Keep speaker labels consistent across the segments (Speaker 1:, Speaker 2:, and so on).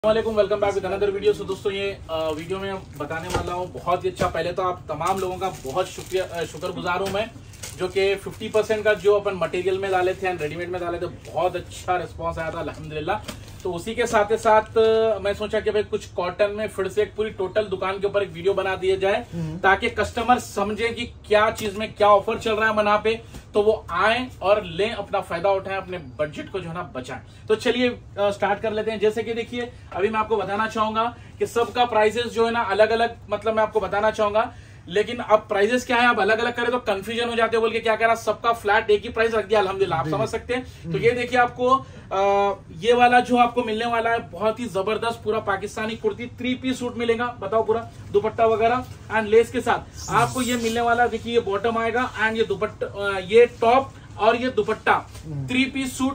Speaker 1: वालेकुम, welcome back with another video. So दोस्तों, ये वीडियो में बताने वाला हूँ बहुत ही अच्छा। पहले तो आप तमाम लोगों का बहुत शुक्रगुजार हूँ मैं, जो कि 50% का जो अपन मटेरियल में डाले थे एंड रेडीमेड में डाले थे, बहुत अच्छा रिस्पांस आया था अल्हम्दुलिल्लाह। तो उसी के साथ साथ मैं सोचा कि भाई कुछ कॉटन में फिर से एक पूरी टोटल दुकान के ऊपर एक वीडियो बना दिया जाए, ताकि कस्टमर समझे कि क्या चीज में क्या ऑफर चल रहा है मना पे, तो वो आए और लें, अपना फायदा उठाएं, अपने बजट को जो है ना बचाएं। तो चलिए स्टार्ट कर लेते हैं। जैसे कि देखिए, अभी मैं आपको बताना चाहूंगा कि सबका प्राइसेस जो है ना अलग अलग, मतलब मैं आपको बताना चाहूंगा, लेकिन अब प्राइजेस क्या है, अब अलग अलग करें तो कंफ्यूजन हो जाते हैं। बोल के क्या करा, सबका फ्लैट एक ही प्राइस रख दिया अल्हम्दुलिल्लाह, आप समझ सकते हैं। तो ये देखिए, आपको ये वाला जो आपको मिलने वाला है बहुत ही जबरदस्त पूरा पाकिस्तानी कुर्ती 3 पीस सूट मिलेगा। बताओ, पूरा दुपट्टा वगैरह एंड लेस के साथ आपको ये मिलने वाला। देखिए, ये बॉटम आएगा एंड ये दुपट्टा, ये टॉप और ये दुपट्टा 3 पीस सूट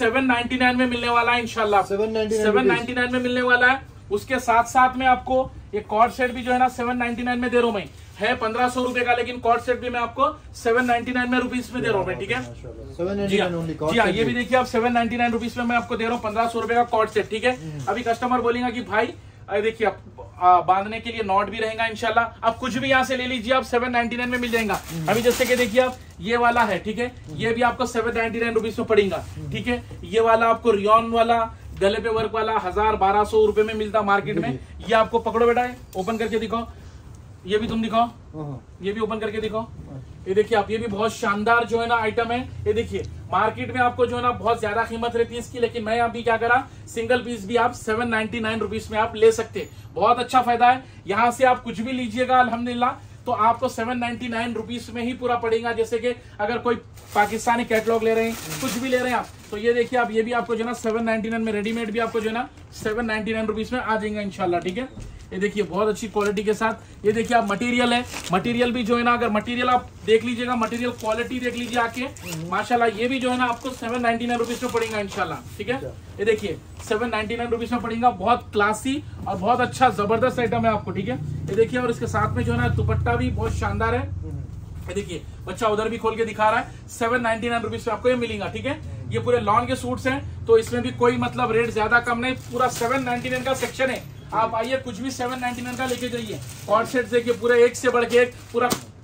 Speaker 1: 799 में मिलने वाला है इंशाल्लाह। 799 में मिलने वाला है। उसके साथ साथ में आपको ये कॉर्ड सेट भी जो है ना 799 में दे रहा हूं मैं, है 1500 रुपए का, लेकिन कॉर्ड सेट भी मैं आपको 799 में रुपीस में दे रहा हूँ मैं, ठीक है जी हाँ। ये भी देखिए, आप 799 रुपीस में मैं आपको दे रहा हूँ 1500 रुपए का कॉर्ड सेट, ठीक है। अभी कस्टमर बोलेगा कि भाई देखिए, आप बांधने के लिए नॉट भी रहेगा इंशाल्लाह। आप कुछ भी यहाँ से ले लीजिए, आप 799 में मिल जाएगा। अभी जैसे कि देखिए, आप ये वाला है, ठीक है, ये भी आपको 799 रुपीस में पड़ेगा, ठीक है। ये वाला आपको रियॉन वाला गले पे वर्क वाला 1000-1200 रुपए में मिलता मार्केट में। ये आपको पकड़ो बेटा, ओपन करके दिखाओ, ये भी तुम दिखाओ, ये भी ओपन करके दिखाओ। ये देखिए आप, ये भी बहुत शानदार जो है ना आइटम है। ये देखिए, मार्केट में आपको जो है ना बहुत ज्यादा कीमत रहती है इसकी, लेकिन मैं यहाँ भी क्या करा, सिंगल पीस भी आप 799 रुपीस में आप ले सकते हैं। बहुत अच्छा फायदा है। यहाँ से आप कुछ भी लीजिएगा अल्हम्दुलिल्लाह, तो आपको 799 रुपीस में ही पूरा पड़ेगा। जैसे कि अगर कोई पाकिस्तानी कैटलॉग ले रहे हैं, कुछ भी ले रहे हैं आप, तो ये देखिए आप, ये भी आपको जो है ना 799 में, रेडीमेड भी आपको जो है ना 799 रुपीस में आ जाएंगे इंशाल्लाह, ठीक है। ये देखिए, बहुत अच्छी क्वालिटी के साथ। ये देखिए आप, मटेरियल है, मटेरियल भी जो है ना, अगर मटेरियल आप देख लीजिएगा, मटेरियल क्वालिटी देख लीजिए आके माशाल्लाह। ये भी जो है ना आपको 799 रुपीस में पड़ेगा इंशाल्लाह, ठीक है। ये देखिए 799 रुपीस में पड़ेगा। बहुत क्लासी और बहुत अच्छा जबरदस्त आइटम है आपको, ठीक है। ये देखिए, और इसके साथ में जो है ना दुपट्टा भी बहुत शानदार है। ये देखिए, बच्चा उधर भी खोल के दिखा रहा है, 799 रुपीस में आपको ये मिलेगा, ठीक है। ये पूरे लॉन के सूट्स हैं, तो इसमें भी कोई मतलब रेट ज्यादा कम नहीं, पूरा 799 का सेक्शन है। आप आइए, कुछ भी 799 का लेके जाइए। कॉर्ड सेट देखिए, पूरे एक से बढ़ के एक पूरा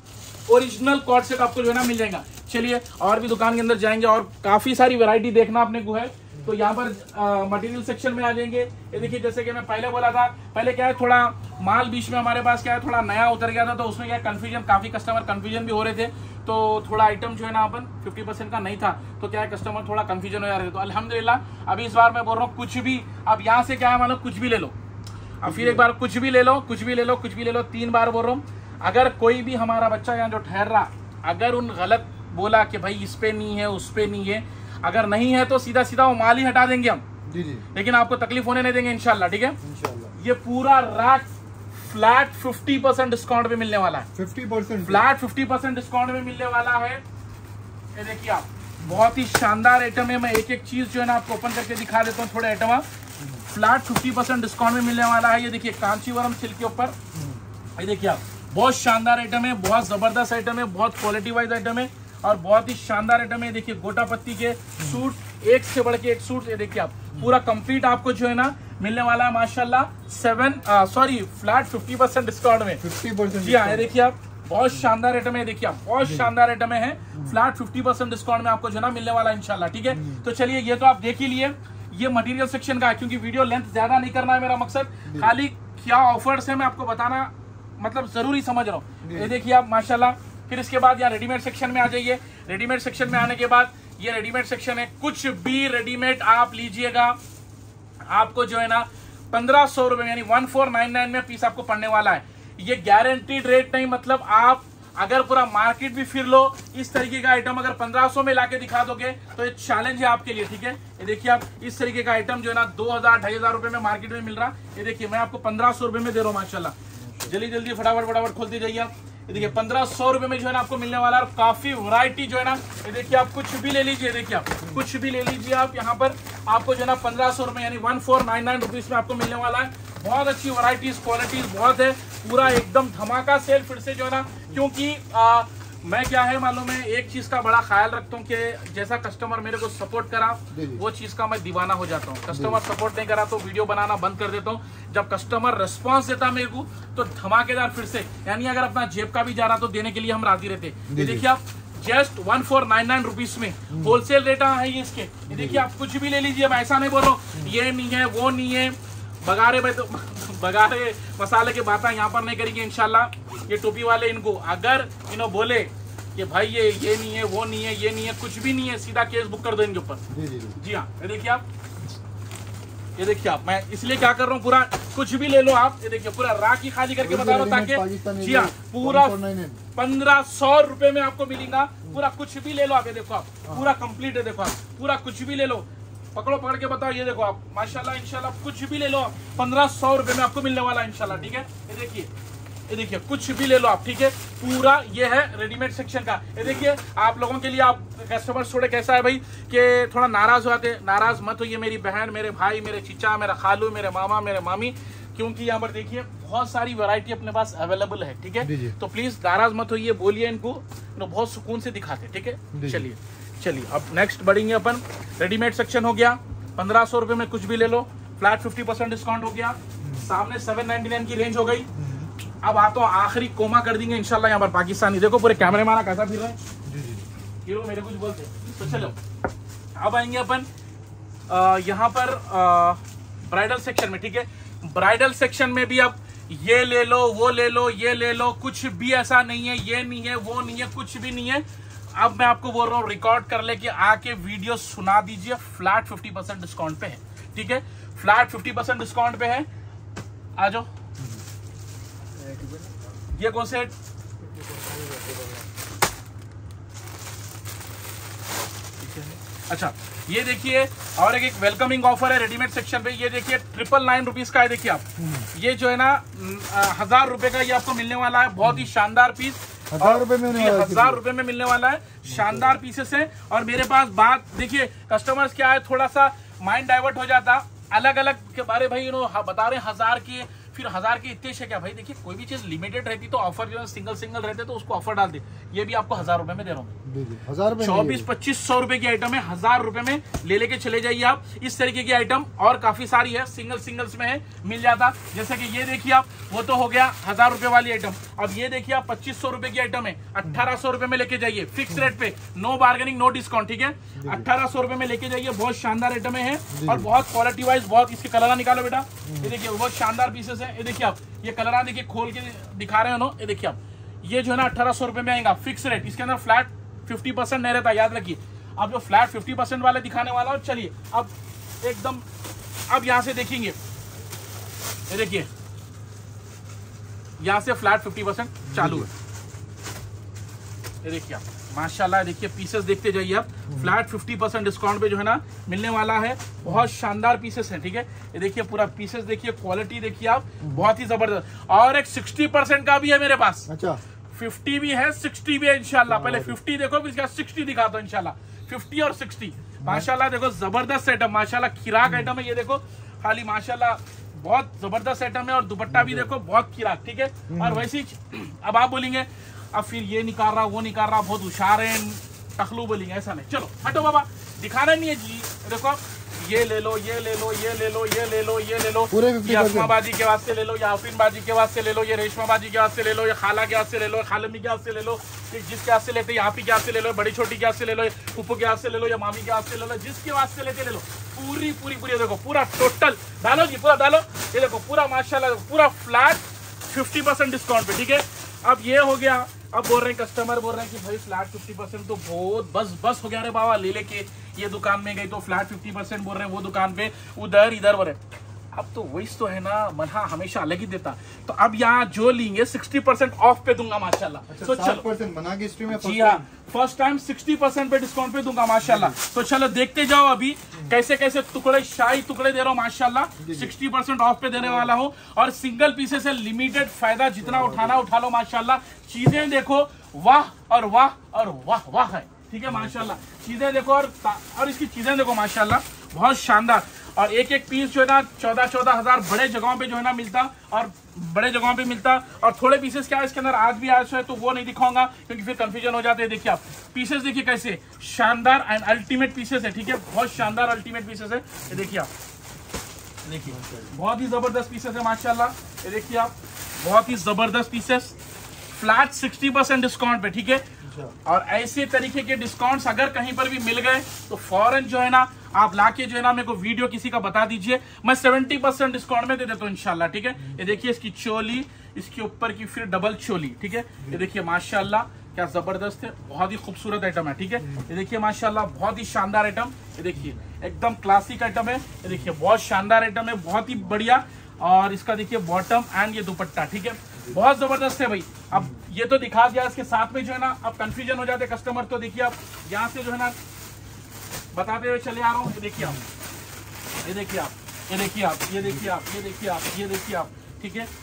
Speaker 1: ओरिजिनल कॉर्ड सेट आपको जो है ना मिल जाएगा। चलिए और भी दुकान के अंदर जाएंगे और काफी सारी वैरायटी देखना आपने को है, तो यहाँ पर मटेरियल सेक्शन में आ जाएंगे। ये देखिए, जैसे कि मैं पहले बोला था, पहले क्या है, थोड़ा माल बीच में हमारे पास क्या है, थोड़ा नया उतर गया था, तो उसमें क्या कंफ्यूजन, काफी कस्टमर कंफ्यूजन भी हो रहे थे। तो थोड़ा आइटम जो है ना अपन 50% का नहीं था, तो क्या है, कस्टमर थोड़ा कंफ्यूजन हो जा रहे थे। तो अल्हम्दुलिल्लाह अभी इस बार मैं बोल रहा हूँ, कुछ भी अब यहाँ से क्या है, मानो कुछ भी ले लो। अब फिर एक बार कुछ भी ले लो, कुछ भी ले लो, कुछ भी ले लो, 3 बार बोल रहा हूँ। अगर कोई भी हमारा बच्चा यहाँ जो ठहर रहा, अगर उन गलत बोला कि भाई इस पे नहीं है, उस पे नहीं है, अगर नहीं है तो सीधा सीधा वो माल ही हटा देंगे हम, जी जी, लेकिन आपको तकलीफ होने नहीं देंगे इंशाल्लाह, ठीक है। ये पूरा रैक फ्लैट 50% डिस्काउंट पे मिलने वाला है। 50% फ्लैट 50% डिस्काउंट में मिलने वाला है। ये देखिए आप, बहुत ही शानदार आइटम है। मैं एक एक चीज जो है ना आपको ओपन करके दिखा देता हूँ, थोड़े आइटम। फ्लैट 50% डिस्काउंट में मिलने वाला है। ये देखिए, कांचीवरम सिल्क के ऊपर, ये देखिए आप, बहुत शानदार आइटम है, बहुत जबरदस्त आइटम है, बहुत क्वालिटी वाइज आइटम है और बहुत ही शानदार आइटम है। देखिए, गोटा पत्ती के सूट, एक से बढ़ के एक सूट। ये देखिए आप, पूरा कंप्लीट आपको जो है ना मिलने वाला है माशाल्लाह फ्लैट 50% डिस्काउंट में, 50%। जी हाँ, ये देखिए आप, बहुत शानदार आइटम है। देखिए आप, बहुत शानदार आइटम है, फ्लैट 50% डिस्काउंट में आपको जो है ना मिलने वाला है इंशाल्लाह, ठीक है। तो चलिए, ये तो आप देख ही लिए, ये मटेरियल सेक्शन का है, क्योंकि वीडियो लेंथ ज्यादा नहीं करना है मेरा मकसद, खाली क्या ऑफर्स है मैं आपको बताना मतलब जरूरी समझ रहा हूँ। ये देखिए आप माशाल्लाह। फिर इसके बाद यहाँ रेडीमेड सेक्शन में आ जाइए। रेडीमेड सेक्शन में आने के बाद, ये रेडीमेड सेक्शन है, कुछ भी रेडीमेड आप लीजिएगा, आपको जो है ना 1500 रुपए यानी 1499 में पीस आपको पड़ने वाला है। ये गारंटीड रेट नहीं, मतलब आप अगर पूरा मार्केट भी फिर लो, इस तरीके का आइटम अगर 1500 में लाके दिखा दोगे तो ये चैलेंज है आपके लिए, ठीक है। ये देखिए आप, इस तरीके का आइटम जो है ना 2000-2500 रुपए में मार्केट में मिल रहा है। ये देखिए, मैं आपको 1500 रुपए में दे रहा हूँ माशाल्लाह। जल्दी जल्दी फटाफट खोलते जाइए आप। ये देखिए, 1500 रुपए में जो है ना आपको मिलने वाला है, और काफी वैरायटी जो है ना, ये देखिए आप, कुछ भी ले लीजिए। देखिए आप, कुछ भी ले लीजिए आप, यहाँ पर आपको जो है ना 1500 रुपए यानी 1499 रुपीज में आपको मिलने वाला है। बहुत अच्छी वैरायटीज, क्वालिटीज बहुत है, पूरा एकदम धमाका सेल फिर से जो है ना, क्योंकि मैं क्या है मालूम है, एक चीज का बड़ा ख्याल रखता हूँ कि जैसा कस्टमर मेरे को सपोर्ट करा वो चीज का मैं दीवाना हो जाता हूँ। कस्टमर सपोर्ट नहीं करा तो वीडियो बनाना बंद कर देता हूँ। जब कस्टमर रिस्पांस देता मेरे को तो धमाकेदार फिर से, यानी अगर अपना जेब का भी जा रहा तो देने के लिए हम राजी रहते। ये देखिए आप जस्ट 1499 रुपीज में होलसेल रेट है ये इसके। ये देखिए आप कुछ भी ले लीजिए, मैं ऐसा नहीं बोल रहा हूँ ये नहीं है वो नहीं है। बगारे भाई तो बगारे मसाले की बातें यहाँ पर नहीं करेंगे इंशाल्लाह। ये टोपी वाले इनको अगर इन्हों बोले कि भाई ये नहीं है वो नहीं है ये नहीं है कुछ भी नहीं है, सीधा केस बुक कर दो इनके ऊपर। जी हाँ, ये देखिए आप, ये देखिए आप, मैं इसलिए क्या कर रहा हूँ पूरा कुछ भी ले लो आप। ये देखिए पूरा राखी खाली करके बता रहा हूँ ताकि जी हाँ पूरा 1500 रुपए में आपको मिलेगा। पूरा कुछ भी ले लो आप, ये देखो आप पूरा कंप्लीट है। देखो आप पूरा कुछ भी ले लो, पकड़ो पकड़ के बताओ। ये देखो आप माशाल्लाह इंशाल्लाह कुछ भी ले लो 1500 रुपए में आपको मिलने वाला है इंशाल्लाह। ठीक है, ये देखिए कुछ भी ले लो आप। ठीक है, पूरा ये है रेडीमेड सेक्शन का। ये देखिए आप लोगों के लिए, आप कस्टमर्स थोड़े कैसा है भाई कि थोड़ा नाराज होते, नाराज मत होइए मेरी बहन मेरे भाई मेरे चीचा मेरा खालू मेरे मामा मेरे मामी, क्योंकि यहाँ पर देखिए बहुत सारी वैरायटी अपने पास अवेलेबल है। ठीक है, तो प्लीज नाराज मत होइए, बोलिए इनको, बहुत सुकून से दिखाते। ठीक है, चलिए अब नेक्स्ट बढ़ेंगे अपन। रेडीमेड सेक्शन हो गया, 1500 रुपए में कुछ भी ले लो, फ्लैट 50% डिस्काउंट हो गया। सामने 799 की रेंज हो गई। अब आ तो आखिरी कोमा कर देंगे इंशाल्लाह। यहाँ पर पाकिस्तानी देखो पूरे कैमरे मारा कैसा फिर रहे हैं, हीरो मेरे कुछ बोलते। तो चलो अब आएंगे अपन यहाँ पर ब्राइडल सेक्शन में। ठीक है, ब्राइडल सेक्शन में भी अब ये ले लो वो ले लो ये ले लो, कुछ भी ऐसा नहीं है, ये नहीं है वो नहीं है, कुछ भी नहीं है। अब मैं आपको बोल रहा हूँ रिकॉर्ड कर ले कि आके वीडियो सुना दीजिए। फ्लैट 50% डिस्काउंट पे है। ठीक है, फ्लैट 50% डिस्काउंट पे है। आ जाओ, ये कौन से अच्छा ये देखिए, और एक वेलकमिंग ऑफर है रेडीमेड सेक्शन पे। ये देखिए 999 रुपीज का है। देखिए आप ये जो है ना 1000 रुपए का ये आपको मिलने वाला है। बहुत ही शानदार पीस, 1000 रुपए में 1000 रुपए में मिलने वाला है। शानदार पीसेस है। और मेरे पास बात देखिए, कस्टमर्स क्या है थोड़ा सा माइंड डाइवर्ट हो जाता, अलग अलग के बारे भाई बता रहे 1000 की, फिर 1000 की इतने से क्या भाई। देखिए कोई भी चीज लिमिटेड रहती तो ऑफर जो है सिंगल रहते तो उसको ऑफर डाल दे। ये भी आपको 1000 रुपए में दे रहा हूँ। 2400-2500 रुपए की आइटम है, 1000 रुपए में ले लेके चले जाइए आप। इस तरीके की आइटम और काफी सारी है, सिंगल्स में है, मिल जाता। जैसे कि ये देखिए आप, वो तो हो गया 1000 रुपए वाली आइटम। अब ये देखिए आप 2500 रुपए की आइटम है, 1800 रुपए में लेके जाइए, फिक्स रेट पे, नो बार्गेनिंग नो डिस्काउंट। ठीक है, 1800 रुपए में लेके जाइए। बहुत शानदार आइटम है और बहुत क्वालिटी वाइज बहुत। इसके कलरा निकालो बेटा, ये देखिए बहुत शानदार पीसेस है। ये देखिए आप, ये कलरा देखिए खोल के दिखा रहे हैं। ये देखिए आप, ये जो है ना 1800 रुपए में आएगा, फिक्स रेट। इसके अंदर फ्लैट 50% नहीं रहता, याद रखिए। अब जो फ्लैट 50% वाले दिखाने वाला हूं, चलिए अब एकदम, अब यहां से देखेंगे, ये देखिए यहां से फ्लैट 50% चालू है। ये देखिए आप माशाल्लाह, देखिए पीसेस देखते जाइए आप। फ्लैट 50% डिस्काउंट पे जो है ना मिलने वाला है। बहुत शानदार पीसेस हैं। ठीक है, ये देखिए पूरा पीसेस देखिए, क्वालिटी देखिए आप, बहुत ही जबरदस्त। और एक 60% का भी है मेरे पास। अच्छा, 50 भी है 60 भी है इंशाल्लाह। पहले 50 देखो, फिर इसका 60 दिखाता हूं इंशाल्लाह। 50 और 60 माशाल्लाह, देखो जबरदस्त आइटम माशाल्लाह, खिराक आइटम है ये देखो खाली माशाल्लाह, बहुत जबरदस्त आइटम है। और दुपट्टा भी देखो बहुत खिराक। ठीक है, और वैसे अब आप बोलेंगे अब फिर ये निकाल रहा वो निकाल रहा, बहुत होशियार है टखलू बोलेंगे, ऐसा नहीं। चलो हटो बाबा, दिखाना नहीं है जी। देखो ये ले लो ये ले लो ये ले लो ये ले लो ये ले लो, ये अस्मा बाजी के वास्ते ले लो, या आफरीन बाजी के वास्ते ले लो, ये रेशमा बाजी के वास्ते ले लो, ये खाला के वास्ते ले लो, खालमी के वास्ते ले लो, जिसके वास्ते लेते हैं आप ही के वास्ते ले लो, बड़ी छोटी के वास्ते ले लो, पुप्पू के वास्ते ले लो, या मामी के वास्ते ले लो, जिसके वास्ते लेते ले लो। पूरी देखो पूरा टोटल डालो जी, पूरा डालो। ये देखो पूरा माशाल्लाह पूरा फ्लैट 50% डिस्काउंट पे। ठीक है, अब ये हो गया। अब बोल रहे हैं कस्टमर बोल रहे हैं कि भाई फ्लैट 50% तो बहुत बस हो गया रे बाबा, ले लेके ये दुकान में गई तो फ्लैट 50% बोल रहे हैं, वो दुकान पे उधर इधर बोल रहे। अब तो वही तो है ना, मना हमेशा अलग ही देता। तो अब यहाँ जो लेंगे 60% ऑफ पे दूंगा माशाल्लाह। तो चलो जी हाँ, फर्स्ट टाइम 60% पे डिस्काउंट पे दूंगा माशाल्लाह। तो चलो देखते जाओ अभी कैसे कैसे टुकड़े, शाही टुकड़े दे रहा हूँ माशाल्लाह। 60% ऑफ पे देने वाला हूँ। और सिंगल पीसेस से लिमिटेड फायदा, जितना उठाना उठा लो माशाल्लाह। चीजें देखो वाह और वाह और वाह वाह है। ठीक है माशाल्लाह, चीजें देखो और इसकी चीजें देखो माशाल्लाह, बहुत शानदार। और एक एक पीस जो है ना 14-14 हजार बड़े जगहों पे जो है ना मिलता, और बड़े जगहों पे मिलता। और थोड़े पीसेस क्या है इसके अंदर आज भी आया है, तो वो नहीं दिखाऊंगा क्योंकि फिर कंफ्यूजन हो जाते हैं। देखिए आप पीसेस देखिए कैसे शानदार एंड अल्टीमेट पीसेस है, ठीक है, बहुत शानदार अल्टीमेट पीसेस है। ये देखिए आप, देखिए बहुत ही जबरदस्त पीसेस है माशाल्लाह। ये देखिए आप बहुत ही जबरदस्त पीसेस, फ्लैट 60% डिस्काउंट पे, ठीक है। और ऐसे तरीके के डिस्काउंट्स अगर कहीं पर भी मिल गए तो फौरन जो है ना आप लाके जो है ना मेरे को वीडियो किसी का बता दीजिए, मैं 70% डिस्काउंट में दे देता हूँ इंशाल्लाह, ठीक है। ये देखिए इसकी चोली, इसके ऊपर की फिर डबल चोली, ठीक है। ये देखिए माशाल्लाह क्या जबरदस्त है, बहुत ही खूबसूरत आइटम है, ठीक है। ये देखिए माशाल्लाह बहुत ही शानदार आइटम, ये देखिए एकदम क्लासिक आइटम है। ये देखिए बहुत शानदार आइटम है, बहुत ही बढ़िया। और इसका देखिए बॉटम एंड ये दुपट्टा, ठीक है, बहुत जबरदस्त है भाई। अब ये तो दिखा दिया, इसके साथ में जो है ना अब कंफ्यूजन हो जाते कस्टमर, तो देखिए आप यहाँ से जो है ना बताते हुए चले आ रहा हूँ। ये देखिए आप, ये देखिए आप, ये देखिए आप, ये देखिए आप, ये देखिए आप, ये देखिए आप, ठीक है।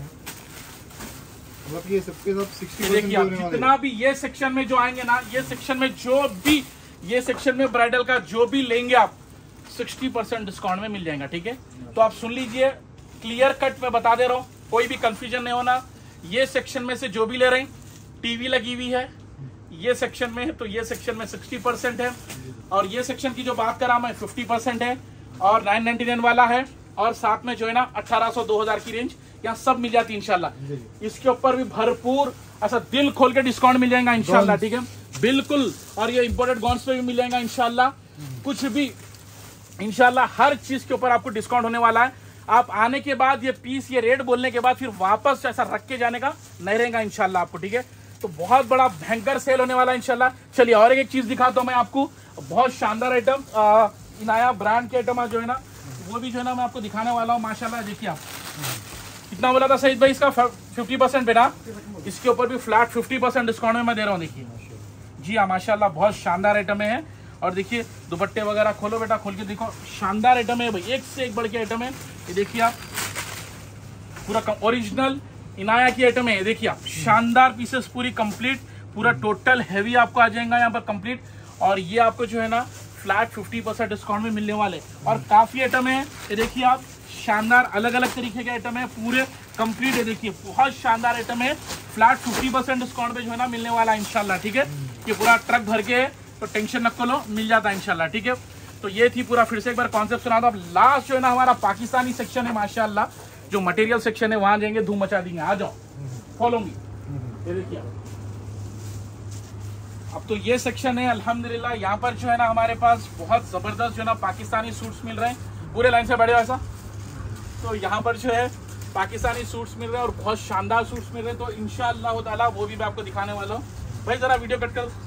Speaker 2: मतलब ये सबके सब 60%
Speaker 1: देखिए आप जितना भी ये सेक्शन में जो आएंगे ना, ये सेक्शन में जो भी ये सेक्शन में ब्राइडल का जो भी लेंगे आप 60% डिस्काउंट में मिल जाएगा, ठीक है। तो आप सुन लीजिए, क्लियर कट में बता दे रहा हूँ, कोई भी कंफ्यूजन नहीं होना। ये सेक्शन में से जो भी ले रहे हैं, टीवी लगी हुई है ये सेक्शन में, तो ये सेक्शन में 60% है। और ये सेक्शन की जो बात कर रहा हूं मैं 50% है, और 999 वाला है, और साथ में जो है ना 1800-2000 की रेंज यहाँ सब मिल जाती है इंशाल्लाह। इसके ऊपर भी भरपूर ऐसा दिल खोल के डिस्काउंट मिल जाएगा इंशाल्लाह, ठीक है, बिल्कुल। और ये इंपोर्टेड गॉन्स पे भी मिल जाएगा इंशाल्लाह, कुछ भी इंशाल्लाह हर चीज के ऊपर आपको डिस्काउंट होने वाला है। आप आने के बाद ये पीस, ये रेट बोलने के बाद फिर वापस ऐसा रख के जाने का नहीं रहेगा इंशाल्लाह आपको, ठीक है। तो बहुत बड़ा भयंकर सेल होने वाला है इंशाल्लाह। चलिए और एक चीज दिखाता हूं मैं आपको, बहुत शानदार आइटम, इनाया ब्रांड के आइटम जो है ना वो भी जो है ना मैं आपको दिखाने वाला हूँ माशाल्लाह। देखिए आप कितना बोला था सईद भाई, इसका 50% पे ना, इसके ऊपर भी फ्लैट 50% डिस्काउंट में मैं दे रहा हूँ। देखिए जी हाँ माशाल्लाह बहुत शानदार आइटम है। और देखिए दुपट्टे वगैरह खोलो बेटा, खोल के देखो, शानदार आइटम है भाई, एक से एक बढ़ के आइटम है। ये देखिए आप पूरा ओरिजिनल इनाया की आइटम है। देखिए आप शानदार पीसेस पूरी कंप्लीट, पूरा टोटल हैवी आपको आ जाएगा यहाँ पर कंप्लीट। और ये आपको जो है ना फ्लैट 50% डिस्काउंट में मिलने वाले, और काफी आइटम है। ये देखिए आप शानदार अलग अलग तरीके के आइटम है पूरे कंप्लीट। ये देखिए बहुत शानदार आइटम है, फ्लैट 50% डिस्काउंट पे जो है ना मिलने वाला है इंशाल्लाह, ठीक है। ये पूरा ट्रक भर के है, तो टेंशन न लो, मिल जाता है इंशाल्लाह, ठीक है। तो ये थी पूरा, फिर से एक बार कॉन्सेप्ट सुना दो। अब लास्ट जो है ना हमारा पाकिस्तानी सेक्शन है माशाल्लाह, जो मटेरियल सेक्शन है वहां जाएंगे, धूम मचा देंगे। आ जाओ, फॉलो मी। ये देखिए अब तो ये सेक्शन है अल्हम्दुलिल्लाह, यहाँ पर जो है ना हमारे पास बहुत जबरदस्त जो है ना पाकिस्तानी सूट्स मिल रहे हैं। पूरे लाइन से बैठे ऐसा, तो यहाँ पर जो है पाकिस्तानी सूट्स मिल रहे हैं और बहुत शानदार सूट्स मिल रहे हैं। तो इंशाअल्लाह ताला वो भी मैं आपको दिखाने वाला हूँ। भाई जरा वीडियो कट कर,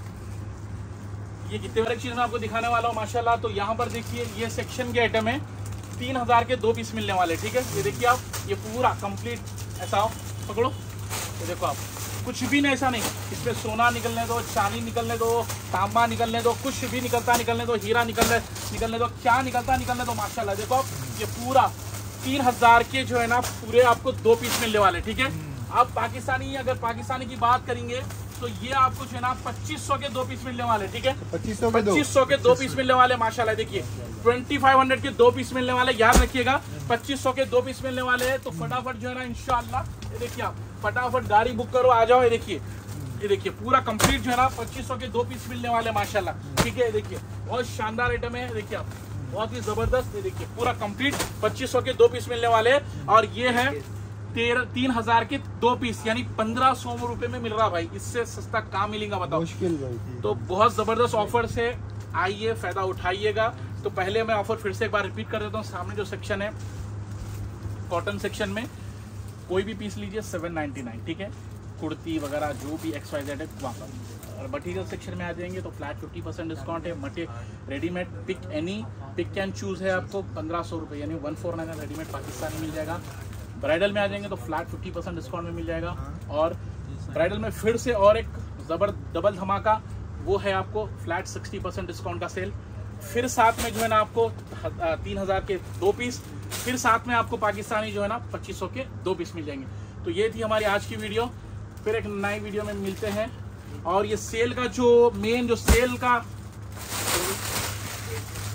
Speaker 1: ये कितने बार एक चीज मैं आपको दिखाने वाला हूँ माशाल्लाह। तो यहाँ पर देखिए ये सेक्शन के आइटम है, 3000 के 2 पीस मिलने वाले, ठीक है। ये देखिए आप, ये पूरा कंप्लीट ऐसा हो, पकड़ो, ये देखो आप, कुछ भी नहीं ऐसा नहीं, इसमें सोना निकलने दो, चांदी निकलने दो, तांबा निकलने दो, कुछ भी निकलता निकलने दो, हीरा निकलने दो, क्या निकलता निकलने दो माशाल्लाह। देखो आप ये पूरा 3000 के जो है ना पूरे आपको 2 पीस मिलने वाले, ठीक है। आप पाकिस्तानी, अगर पाकिस्तानी की बात करेंगे तो ये आपको जो है ना 2500 के 2 पीस मिलने वाले, ठीक है। 2500 के 2 पीस मिलने वाले माशाल्लाह। देखिए 2500 के 2 पीस मिलने वाले, याद रखिएगा 2500 के 2 पीस मिलने वाले हैं। तो फटाफट जो है ना इंशाल्लाह, ये देखिए आप फटाफट गाड़ी बुक करो, आ जाओ। ये देखिए पूरा कंप्लीट जो है ना 2500 के 2 पीस मिलने वाले माशाल्लाह, ठीक है। देखिए बहुत शानदार आइटम है, देखिए आप बहुत ही जबरदस्त। ये देखिए पूरा कंप्लीट 2500 के 2 पीस मिलने वाले, और ये है 3000 के 2 पीस, यानी 1500 रुपए में मिल रहा भाई। इससे सस्ता कहाँ मिलेगा बताओ, मुश्किल भाई। तो बहुत जबरदस्त ऑफर से आइए, फायदा उठाइएगा। तो पहले मैं ऑफर फिर से एक बार रिपीट कर देता हूँ। सामने जो सेक्शन है कॉटन सेक्शन में कोई भी पीस लीजिए 799, ठीक है। कुर्ती वगैरह जो भी XYZ है वहाँ पर। और मटीरियल सेक्शन में आ जाएंगे तो फ्लैट 50% डिस्काउंट है। रेडीमेड पिक एंड चूज है आपको 1500 रुपये, यानी 149 रेडीमेड पाकिस्तानी मिल जाएगा। ब्राइडल में आ जाएंगे तो फ्लैट 50% डिस्काउंट में मिल जाएगा। और ब्राइडल में फिर से और एक डबल धमाका, वो है आपको फ्लैट 60% डिस्काउंट का सेल। फिर साथ में जो है ना आपको 3000 के 2 पीस, फिर साथ में आपको पाकिस्तानी जो है ना 2500 के 2 पीस मिल जाएंगे। तो ये थी हमारी आज की वीडियो, फिर एक नई वीडियो में मिलते हैं। और ये सेल का जो मेन जो सेल का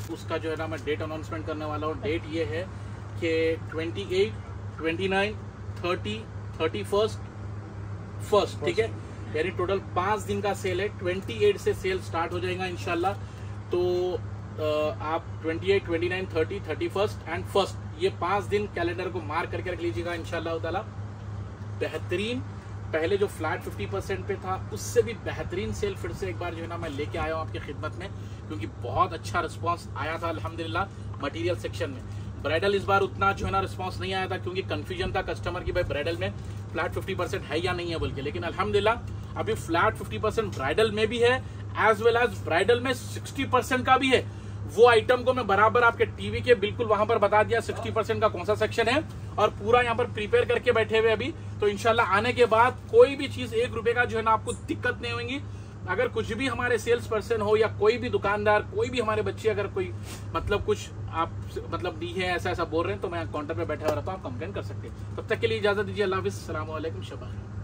Speaker 1: उसका जो है ना मैं डेट अनाउंसमेंट करने वाला हूँ। डेट ये है कि 28, 29, 30, 31st, ठीक है, यानी टोटल 5 दिन का सेल है। 28 से सेल स्टार्ट हो जाएगा इंशाल्लाह। तो आप 28, 29, 30, 31st एंड 1st ये 5 दिन कैलेंडर को मार्क करके रख लीजिएगा इंशाल्लाह ताला। बेहतरीन, पहले जो फ्लैट 50% पे था उससे भी बेहतरीन सेल फिर से एक बार जो है ना मैं लेके आया हूँ आपकी खिदमत में, क्योंकि बहुत अच्छा रिस्पांस आया था अल्हम्दुलिल्लाह मटेरियल सेक्शन में। ब्राइडल इस बार उतना जो है ना रिस्पांस नहीं आया था, क्योंकि कंफ्यूजन था कस्टमर की भाई ब्राइडल में फ्लैट 50% है या नहीं है बोल के। लेकिन अल्हम्दुलिल्लाह अभी फ्लैट 50% ब्राइडल में भी है, एज वेल एज ब्राइडल में 60% का भी है। वो आइटम को मैं बराबर आपके टीवी के बिल्कुल वहां पर बता दिया 60% का कौन सा सेक्शन है, और पूरा यहाँ पर प्रिपेयर करके बैठे हुए अभी। तो इंशाल्लाह आने के बाद कोई भी चीज 1 रुपए का जो है ना आपको दिक्कत नहीं होगी। अगर कुछ भी हमारे सेल्स पर्सन हो या कोई भी दुकानदार, कोई भी हमारे बच्चे अगर कोई मतलब कुछ आप मतलब दी है ऐसा बोल रहे हैं, तो मैं काउंटर पे बैठा हुआ रहता हूँ, आप कंप्लेन कर सकते हैं। तब तक के लिए इजाजत दीजिए। अल्लाह हाफिज़, अस्सलाम वालेकुम, शबा।